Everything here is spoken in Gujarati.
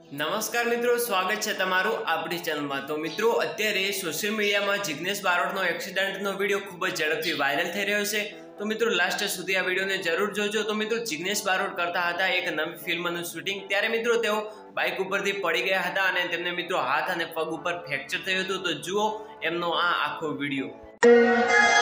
નમસ્કાર મિત્રો, સ્વાગત છે તમારું આપણી ચેનલમાં। તો મિત્રો, અત્યારે સોશિયલ મીડિયામાં જિગ્નેશ બારોટનો એક્સિડન્ટનો વિડીયો ખૂબ જ ઝડપથી વાયરલ થઈ રહ્યો છે। તો મિત્રો, લાસ્ટ સુધી આ વિડીયોને જરૂર જોજો। તો મિત્રો, જિગ્નેશ બારોટ કરતા હતા એક નવી ફિલ્મનું શૂટિંગ, ત્યારે મિત્રો તેઓ બાઇક ઉપરથી પડી ગયા હતા અને તેમને મિત્રો હાથ અને પગ ઉપર ફ્રેક્ચર થયું હતું। તો જુઓ એમનો આ આખો વિડીયો।